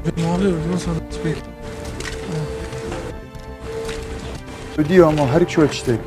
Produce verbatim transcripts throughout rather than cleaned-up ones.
مالی رو سال سپید بدی ama her iki ölçüdeydi.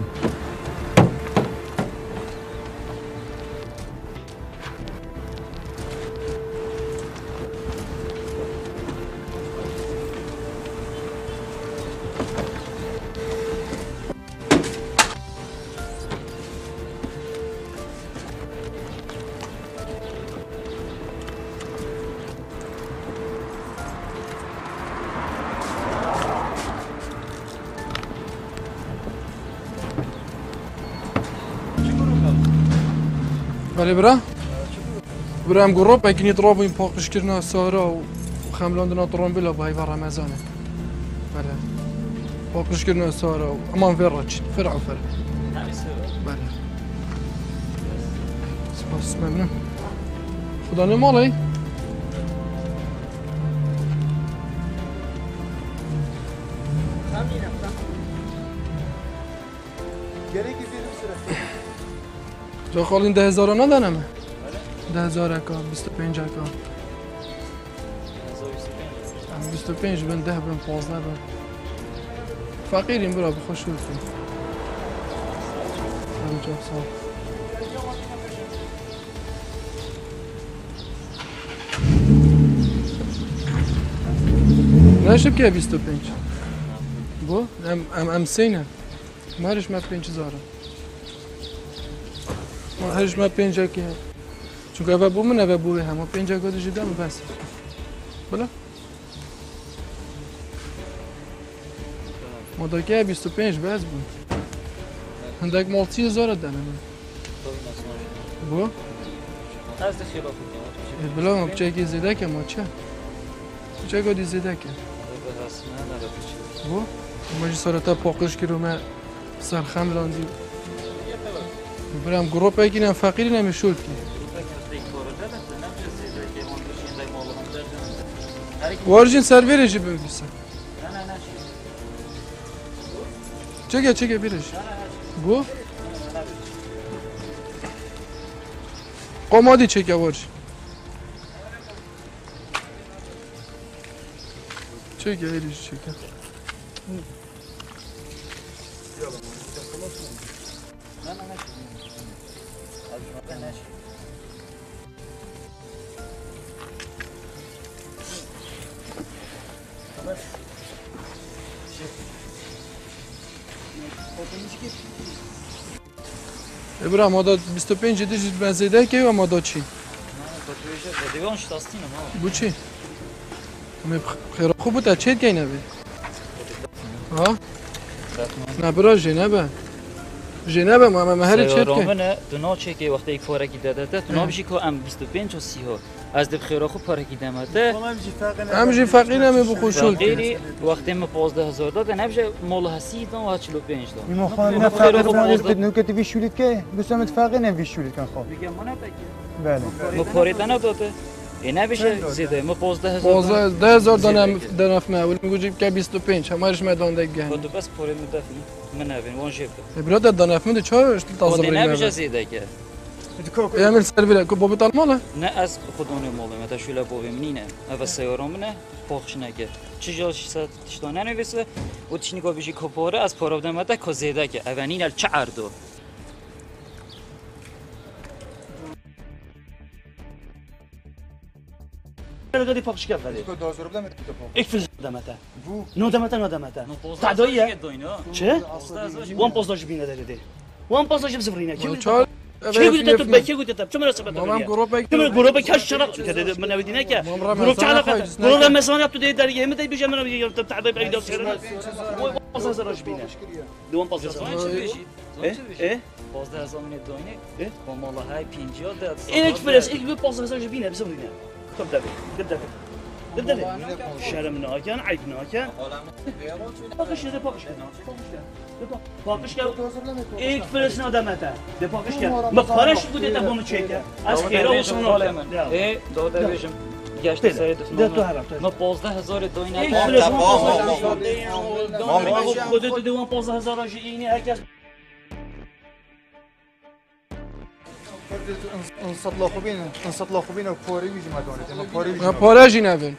ولی برا برا هم گروه بکنی تراب این پاکش کردن سارا و خملاندن ترامبیلا با هیوا رمضانه بله پاکش کردن سارا و امان فرچ فرع و فرع بله سپاس ممنون خدا نمالی جا خالین ده هزار ندانم ده هزار اکا بیست و پنج اکا بیست و پنج بن ده بن پازده بن فقیریم برا بخوش شد همجا سال نشب که بیست و پنج بو ام ام ام سینه مارش ما پنج هزاره ما هرش ما پنجا که چون که اول بو من اول بوی هم پنجا گذاشت دیدم بس بله ما دکه بیست و پنج بس بود هندک مال سی هزار دادم بو بلا ما بچه که زیده که ما چه بچه گودی زیده که بو ما جی سارتا پاکش کردم ما سرخم لاندی برام گروه بگیرم فقیری نمیشود که وارجین سرویرش بگیسم چگه چگه بیرش بو قمادی چگه وارجین چگه ایریش چگه ابراهیم ما داد بیست و پنج دیجیت بنزیده که و ما داد چی؟ بو چی؟ خیلی خوب بود چه که نبی؟ ها؟ نه برا جنبه جنبه ما ما هر چه که نه دنا چه که وقتی یک فارکی داده تا دنا بشی که ام بیست و پنج و سی ها از دب خیره خوب فارکی دامده هم جی فقیر نمی بخوشول فقیری وقتی ما پانزده هزار داده نمیشه مال هستی دام و چهل و پنج دام ما خواهیم نه فقیر بودیم که نوکتی ویشولیت که دوستم فقیر نمیشولیت کن خواب میگم ما نتاکی بله ما پاریت نداده اینا بشه زیاده ما پانزده هزار پانزده هزار دانم دانف معول میگویم که بیست و پنج همارش مدان دیگه خود بس پاری مدافعی من نبین وان جیب برادر دانف مده چه تازه خود نمیشه زیاده که يعمل سيرفيلا كوبو بتاع ماله نه از خودمون مال متا شولا بویم نینه اول سیارامونه پاخش نکه چه جاش ست تشتانه نویسه و تشنیگا بیشی کپاره از پاراودن متا که زیده که اولین ال چه اردو دادی پاخش کرد ولی یک فیز دمتا نو دمتا نو دمتا تعداییه چه وان پوزداش بینه داره وان پوزداش بزرینه چه گویی تو بچه گویی تو چه مراسم داری؟ مام گروه بک چه گروه بک کاش شرط کرده من نمیدونی که گروه چه علاقه گروه مثلا تو دیگه داری همه دیگه من میگم تو تعبیر بعید است پانزده هزار بینه دوم پانزده هزار اه اه پانزده هزار من دوینه اه با مالا های پنجاه داد این اکسپرس یک به پانزده هزار بینه بزرینه خب دوی خب دوی دبدبه شرم ناکن عیب ناکن پاکش کرده پاکش کرده پاکش کرده یک فرس ندامته ده پاکش کرده ما کارش بوده تا بونو چکه از خیره و شون حال من ای داده بشم گشت سرت ما پانزده هزار دوینه یک فرس ما خودت دوام پانزده هزار اینی هر کس انصت لاخوبین انصت لاخوبین و پاری ویژه مدانید اما پاری ویژه من پاره‌جی نبین